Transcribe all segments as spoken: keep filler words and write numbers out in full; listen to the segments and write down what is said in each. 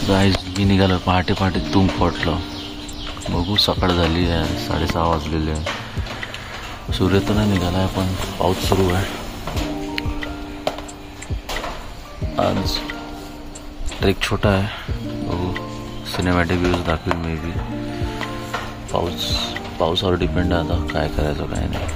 Guys मी निघालो पहाटे पहाटे तुंग फोटलो. बघू सकाळ झाली आहे, साडेसहा वाजलेले आहे. सूर्य तर नाही निघाला आहे पण पाऊस सुरू आहे. आज ट्रेक छोटा आहे, बघू सिनेमॅटिक व्ह्यूज दाखवेल मे बी. पाऊस पावसावर डिपेंड आहे आता काय करायचं काय नाही.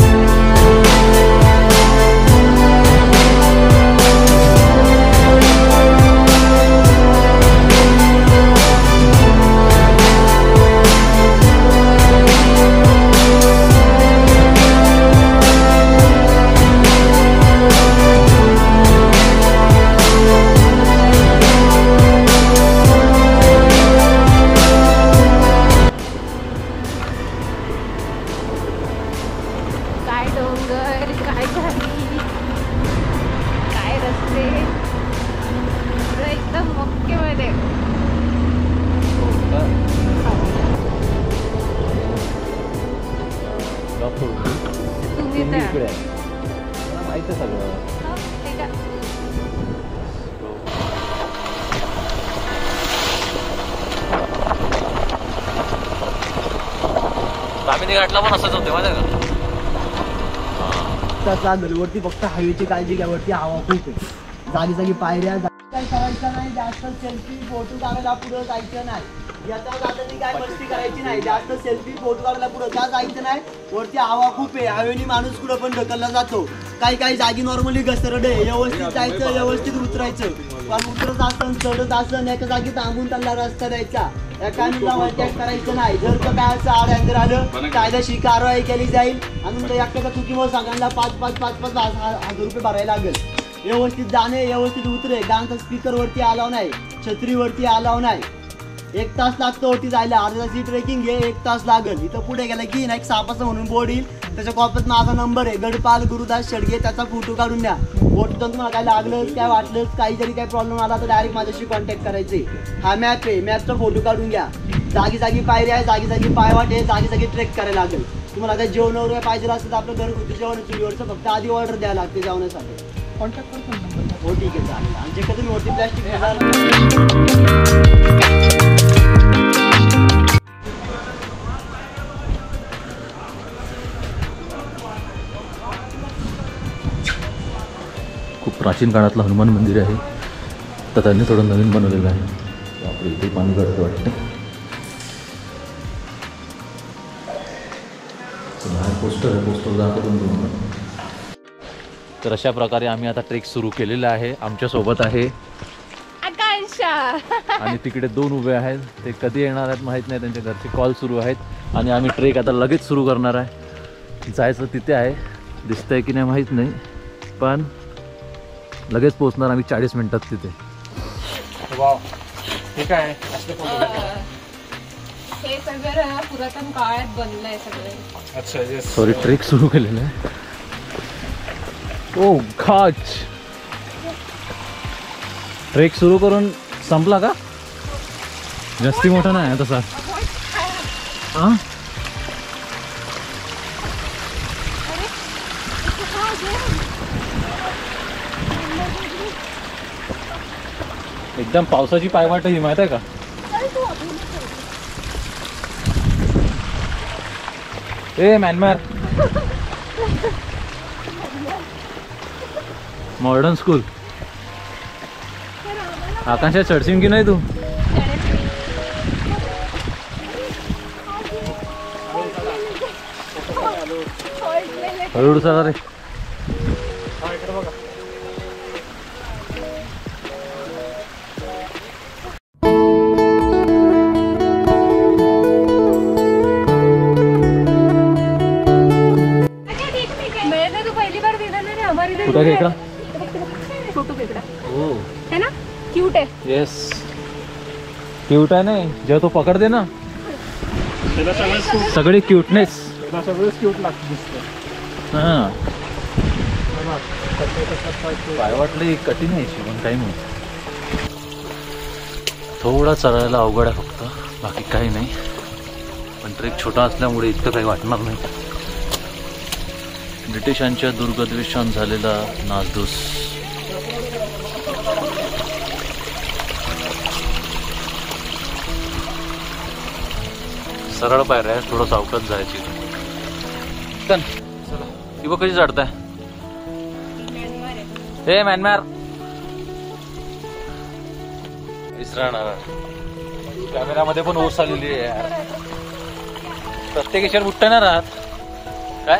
माहिती सगळं दामिनी घाटला पण असंच होते माहिती आहे का. वरती फक्त हायवेची काळजी घ्या, वरती हवा खूप आहे, जागी जागी पायऱ्या, काय करायचं नाही, जास्त सेल्फी फोटो काढायला पुढं जायचं नाही. याचा जाताना काय मस्ती करायची नाही, जास्त सेल्फी फोटो काढायला पुढं का जायचं नाही. वरती हवा खूप आहे, हवेनी माणूस कुठं पण ढकलला जातो. काही काही जागी नॉर्मली घसरडे, व्यवस्थित जायचं, व्यवस्थित उतरायचं. पण उतरत असताना चढत असताना एका जागी थांबून त्यांना रस्ता द्यायचा, एकाला अटॅक करायचं नाही. जर का काय असं आड अँगर आलं कायदेशीर कारवाई केली जाईल आणि एकट्याच्या चुकीमुळे सगळ्यांना पाच पाच पाच पाच हजार रुपये भरायला लागेल. व्यवस्थित जाणे, व्यवस्थित उतरे. गाणचा स्पीकर वरती आलाव नाही, छत्रीवरती आलाव नाही. एक तास लागतो वरती जायला, अर्धा तासची ट्रेकिंग आहे, एक तास लागेल. इथं पुढे गेला की ना एक सापाचं म्हणून बोर्ड येईल, त्याच्या कॉपीत माझा नंबर आहे, गडपाल गुरुदास शेडगे, त्याचा फोटो काढून द्या. वरती तुम्हाला काय लागलं काय वाटलं काही जरी काही प्रॉब्लेम आला तर डायरेक्ट माझ्याशी कॉन्टॅक्ट करायचे. हा मॅप आहे, मॅपचा फोटो काढून घ्या. जागी जागी पायऱ्या आहे, जागी जागी पायवाट आहे, जागी जागी ट्रेक करायला लागेल. तुम्हाला काही जेवण वगैरे पाहिजे असेल तर आपलं घरगुती जेवण चुलीवरचं फक्त आधी ऑर्डर द्यायला लागते जेवणासाठी. कॉन्टॅक्ट करतो. हो ठीक आहे चालेल. आमच्याकडे तुम्ही वरती प्लॅस्टिक खूप प्राचीन काळातलं हनुमान मंदिर आहे, तर त्यांनी थोडं नवीन बनवलेलं आहे. आपलं इथे पाणी गळत वाटतं. बाहेर पोस्टर आहे, पोस्टर दाखवून तुम्हाला. तर अशा प्रकारे आम्ही आता ट्रेक सुरू केलेला आहे. आमच्यासोबत आहे आकांक्षा आणि तिकडे दोन उभे आहेत, ते कधी येणार आहेत माहीत नाही, त्यांच्या घरचे कॉल सुरू आहेत आणि आम्ही ट्रेक आता लगेच सुरू करणार आहे. जायचं तिथे आहे, दिसतंय की नाही माहीत नाही, पण लगेच पोहोचणार आम्ही चाळीस मिनिटात तिथे. वाव, हे काय हे सगळं पुरातन काळात बनलंय सगळे. अच्छा सॉरी, ट्रेक सुरू केलेलं आहे. ओ खाच, ट्रेक सुरू करून संपला का? जास्ती मोठा नाही आहे तसा. हां एकदम पावसाची पायवाट ही माहित आहे का? ए म्यानमार मॉडर्न स्कूल. आकांक्षा चढशील की नाही तू? हळूहळू चला रे. कुठं खेकडा? छोटू खेकडा हो है ना, क्यूट आहे. येस क्यूट आहे. नाही जेव्हा तो पकडते ना सगळे क्यूटनेस सगळेच क्यूट लागतं. हां काय वाटलं कठीण आहे पण काही नाही. थोडा चढायला अवघड आहे फक्त, बाकी काही नाही. पण ट्रेक छोटा असल्यामुळे इतकं काही वाटणार नाही. ब्रिटिशांच्या दुर्गद्वेषान झालेला नासधूस. सरळ पायऱ्या आहे, थोडं सावकाश जायची. चल ती बघ कशी चढताय. हे म्यानमार विसरणार. कॅमेरामध्ये पण ओस आलेली आहे यार. प्रत्येक याच्यावर बुट्टा नाही राहत काय.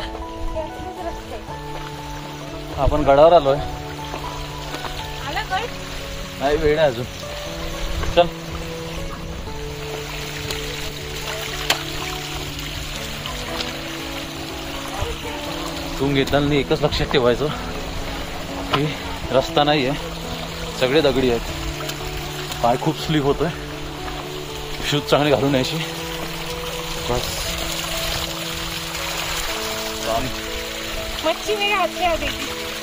आपण गडावर आलोय. नाही वेळ आहे अजून. चल तून घेताना एकच लक्षात ठेवायचं की रस्ता नाही आहे, सगळे दगडी आहेत. पाय खूप स्लिप होतोय. शूज चांगले घालून यायची. बस मच्छी मेरे हाथ में आ गई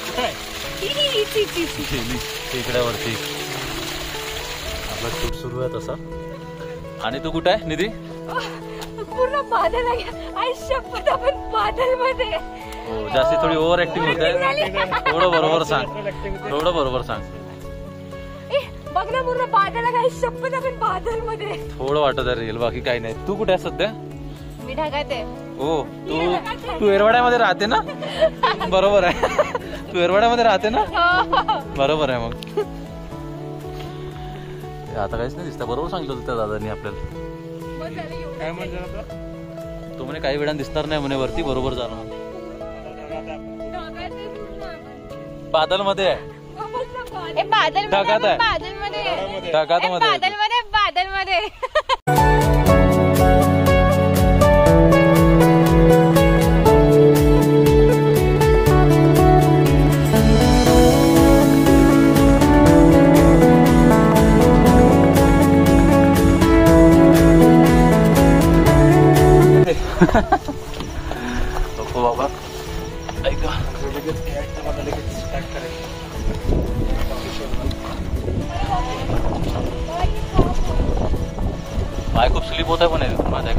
टेकड्यावरती आपला शूट सुरू आहे तसा. आणि तू कुठे आहे निधी. पूर्ण बादल आ गया. आई शपथ आपण बादल मध्ये. हो जास्ती थोडी ओव्हर ऍक्टिंग होत आहे. थोडं बरोबर सांग, थोडं बरोबर सांग. बघ ना पूर्ण बादल आ गया. शपथ आपण बादल मध्ये. थोडं वाटत आहे रिअल, बाकी काही नाही. तू कुठे आहे सध्या. मी ढगात आहे. हो तू तू एरवाड्यामध्ये राहते ना. बरोबर आहे. तू एरवाड्यामध्ये राहते ना. बरोबर आहे. मग आता काहीच नाही दिसतं. बरोबर सांगितलं होतं त्या दादांनी आपल्याला. काय म्हणतो तो म्हणे काही वेळा दिसणार नाही म्हणे वरती. बरोबर झालं. मग बादल मध्ये आहे. बादल ढगात आहे. बादल मध्ये. ढगात मध्ये बादल मध्ये. बादल मध्ये. नको बाबा ऐका. पाय खूप स्लिप होत आहे पण माझ्या.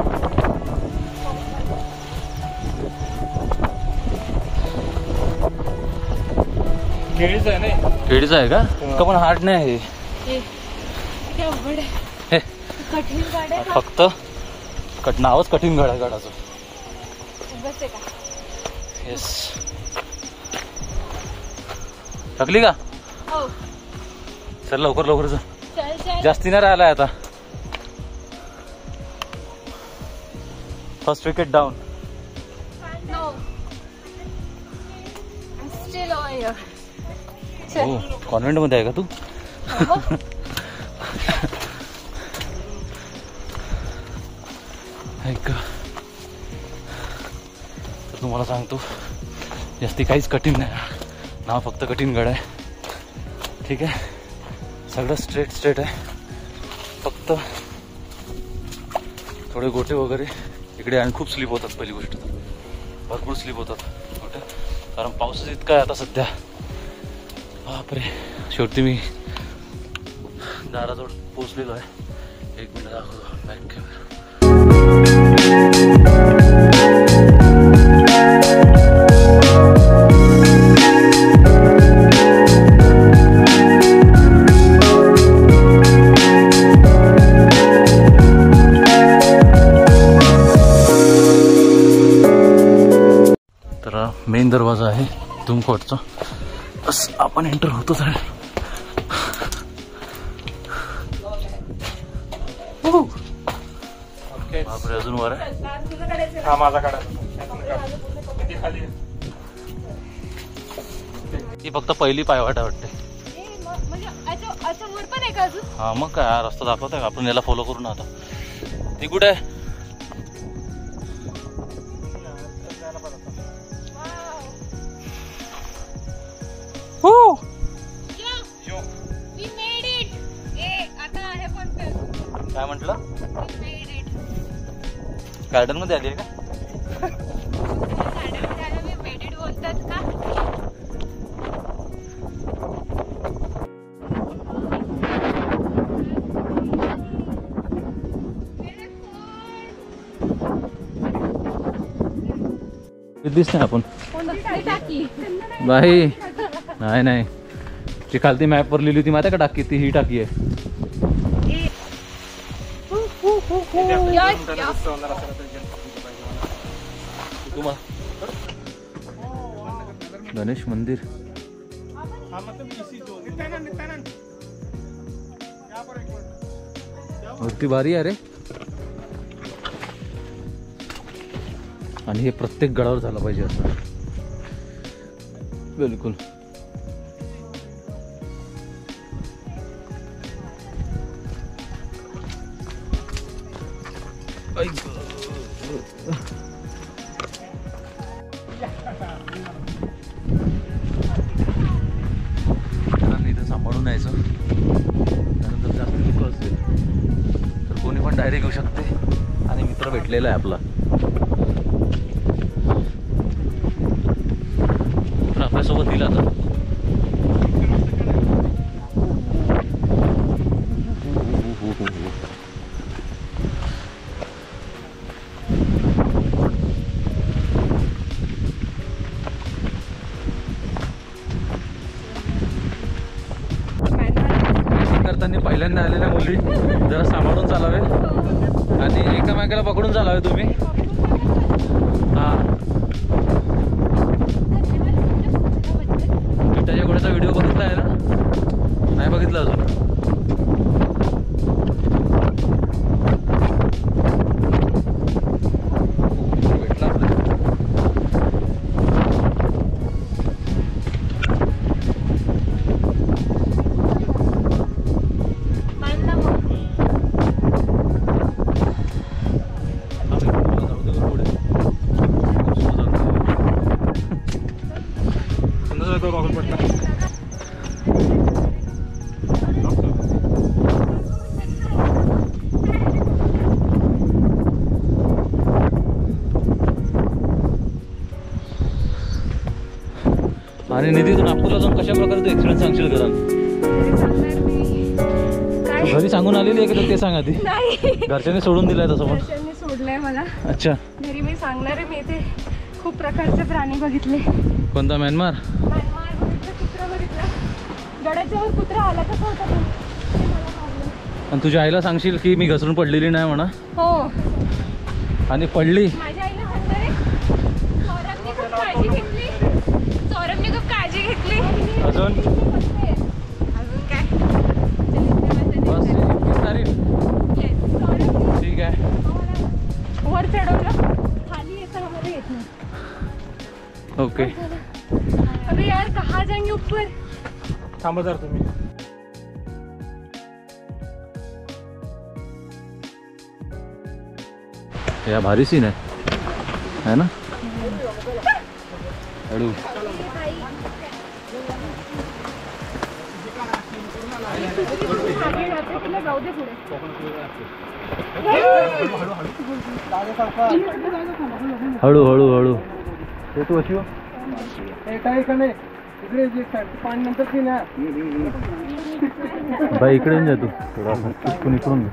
केळीच आहे नाही. केळीचं आहे का. का पण हार्ड नाही आहे. हे कठीण गाड्या फक्त कट नावच कठीण गड आहे गडाचं. बस आहे का. येस थकली का. हो चल लवकर लवकर जा. चल चल. जास्ती नाही राहिलाय आता. First wicket down. No still on here. हो कॉन्व्हेंट मध्ये आहे का तू. ऐका तर तुम्हाला सांगतो जास्ती काहीच कठीण नाही. नाव फक्त कठीण गड आहे. ठीक आहे. सगळं स्ट्रेट स्ट्रेट आहे. फक्त थोडे गोटे वगैरे इकडे आणि खूप स्लिप होतात. पहिली गोष्ट भरपूर स्लिप होतात गोटे, कारण पाऊसच इतका आहे आता सध्या. बापरे. शेवटी मी दाराजवळ पोचलेलो आहे. एक मिनिट दाखवतो बॅक कॅमेरा. तर मेन दरवाजा आहे धुमकोटचा. बस आपण एंटर होतोच आहे. बापरे अजून वर आहे. हा माझा काढा. किती खाली आहे. ही फक्त पहिली पायवाट वाटते. म्हणजे असं असं वर पण आहे का अजून. हा मग काय हा रस्ता दाखवत आहे. आपण याला फॉलो करू ना आता. ती कुठे आहे. Yo, we made it. ए आता आहे पण काय म्हटलं. we made it. गार्डन मध्ये आली आहे का. गाड्यामध्ये आलं we made it बोलतात का. दिसत नाही आपण. टाकी बाई नाही नाही ती खालती मॅप वर लिहिली होती माहिती का टाकी. ती ही टाकी आहे. यस यस तुम्हा गणेश मंदिर मूर्ती भारी आहे रे. आणि हे प्रत्येक गडावर झालं पाहिजे असं. बिलकुल. इथं सांभाळून यायचं, त्यानंतर जास्त लोक असेल तर कोणी पण डायरेक्ट येऊ शकते. आणि मित्र भेटलेला आहे आपला, तर आपल्यासोबत दिला आता. करताना पहिल्यांदा आलेल्या मुली जरा सांभाळून चालावे आणि एकामेकाला पकडून चालावे तुम्ही. हा, त्याच्या घोड्याचा व्हिडिओ बघितला आहे ना? नाही बघितला अजून. भेटला आपल्याला. आणि निधी तू नागपूरला जाऊन कशा प्रकारे तू एक्सपिरियन्स सांगशील घरात? घरी सांगून आलेली आहे की ते सांग आधी. नाही, घरच्यांनी सोडून दिलाय तसं पण? घरच्यांनी सोडलंय मला. अच्छा. घरी मी सांगणार आहे, मी इथे खूप प्रकारचे प्राणी बघितले. कोणता? म्यानमार? म्यानमार बघितलं, कुत्रा बघितलं. गडाच्यावर कुत्रा आला कसा होता तो? ते मला मारलं. आणि तुझ्या आईला सांगशील की मी घसरून पडलेली नाही म्हणा. हो, आणि पडली. माझ्या आईला सांगणार आहे, सौरभने खूप काळजी घेतली. सौरभने खूप काळजी घेतली. अजून अजून काय? बस इतकीच तारीफ. ठीक आहे. वर चढवलं, खाली येताना मला येत नाही. ओके. अबे यार, कहाँ जाएंगे ऊपर? थांबा जरा तुम्ही. या भारी सीन आहे है ना? हळू. जाऊ दे पुढे. हळू हळू हळू. बाई इकडे येऊन जा तू. थोडा इकडून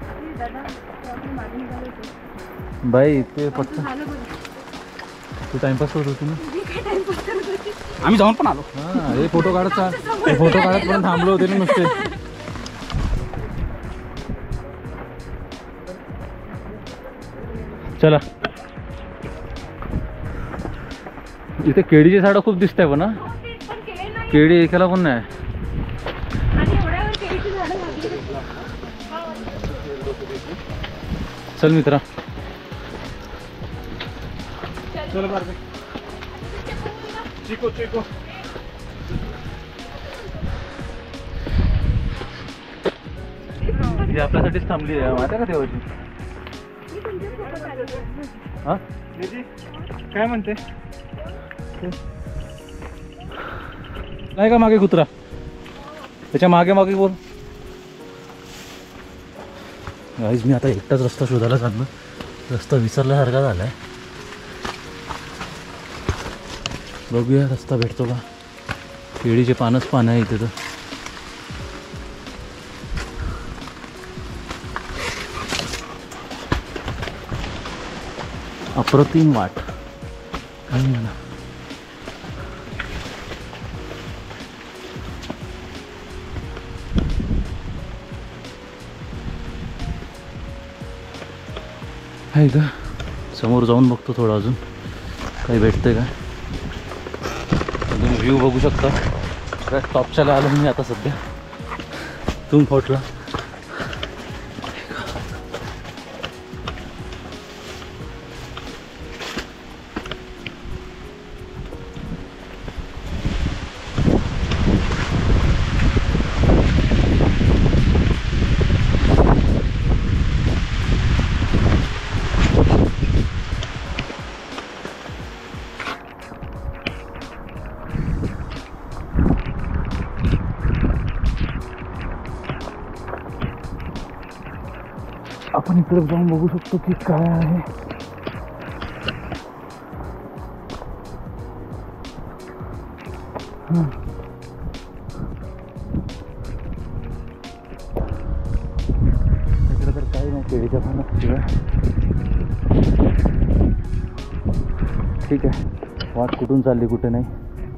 बाई. ते पटकन तू टाइमपास करत होती ना? आम्ही जाऊन पण आलो. हा, हे फोटो काढत चाल. हे फोटो काढत पण थांबलो होते ना नुसते. चला. इथे केळीची झाडं खूप दिसत आहे पण ना? केळी एकाला पण नाही. चल मित्रा. Chico Chico. ही आपल्यासाठीच थांबली आहे माहिती आहे का देवाची? हा, काय म्हणते? नाही का मागे कुत्रा? त्याच्या मागे मागे बोल. गाईज मी आता एकटाच रस्ता शोधायला चाललो. रस्ता विसरल्यासारखा झाला आहे. बघूया रस्ता भेटतो का. केळीचे पानच पान आहे इथे तर. अप्रतिम वाट काही म्हणा. आहे का समोर जाऊन बघतो थोडं अजून काही भेटतंय का. तुम्ही व्ह्यू बघू शकता. टॉपच्याला आलो मी आता सध्या तुम फोटला. आपण इकडे जाऊन बघू शकतो की काय आहे. इकडे तर काही नाही केळीच्या पानात शिवाय. ठीक आहे वाट कुठून चालली कुठे नाही.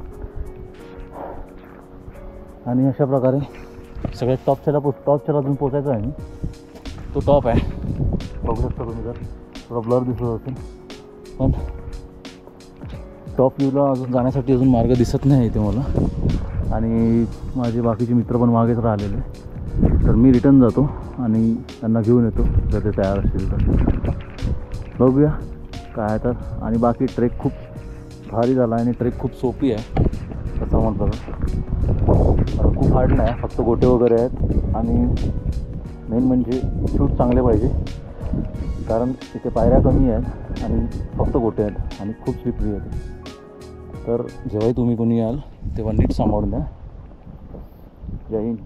आणि अशा प्रकारे सगळ्यात टॉपच्याला पो टॉपच्याला अजून पोचायचं आहे. तो टॉप आहे बघू शकता तुम्ही. जर थोडा ब्लर दिसत असेल पण टॉप व्ह्यूला अजून जाण्यासाठी अजून मार्ग दिसत नाही इथे मला. आणि माझे बाकीचे मित्र पण मागेच राहिलेले. तर मी रिटर्न जातो आणि त्यांना घेऊन येतो जर ते तयार असतील तर. बघूया काय तर. आणि बाकी ट्रेक खूप भारी झाला आणि ट्रेक खूप सोपी आहे तसं म्हटलं तर. खूप हार्ड नाही फक्त गोटे वगैरे आहेत. आणि मेन म्हणजे शूट चांगले पाहिजे कारण तिथे पायऱ्या कमी आहेत आणि फक्त गोटे आहेत आणि खूप स्लिपरी आहेत. तर जेव्हाही तुम्ही कोणी याल तेव्हा नीट सांभाळून द्या. जय हिंद.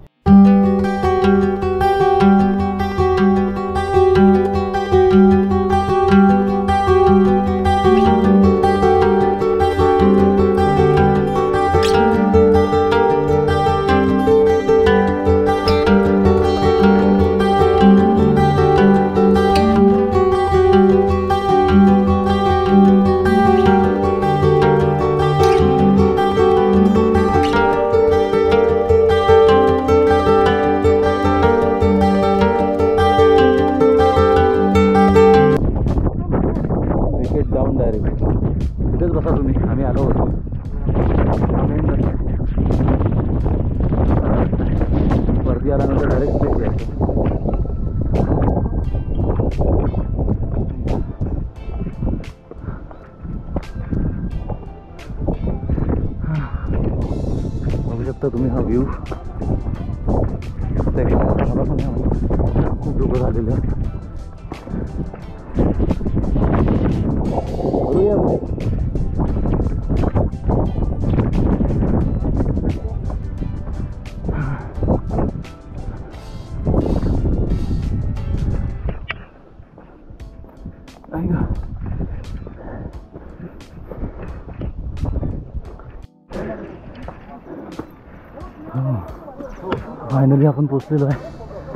डाऊन डायरेक्ट तिथेच बसा तुम्ही. आम्ही आलो होतो वरती आल्यानंतर डायरेक्ट प्लेस यायचं. बघू शकता तुम्ही हा व्ह्यू. मला पण खूप डोकं झालेलं आहे. फायनली आपण पोचलेलो आहे.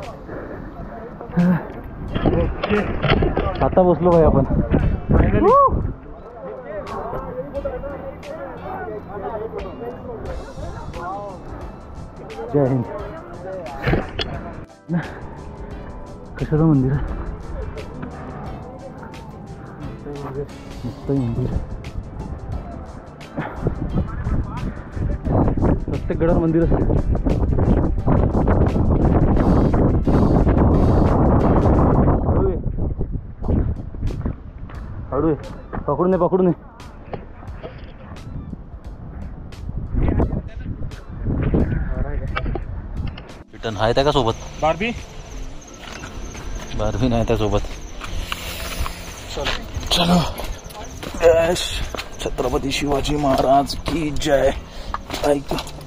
आता बसलो भाई आपण. जय हिंद. कशाचं मंदिर आहे. मस्त मंदिर. प्रत्येक गडावर मंदिर असते. हळू पकडून दे पकडून दे. रिटर्न आहे त्या का सोबत. बार्बी बार्बी नाही त्या सोबत. चलो छत्रपती शिवाजी महाराज की जय. ऐक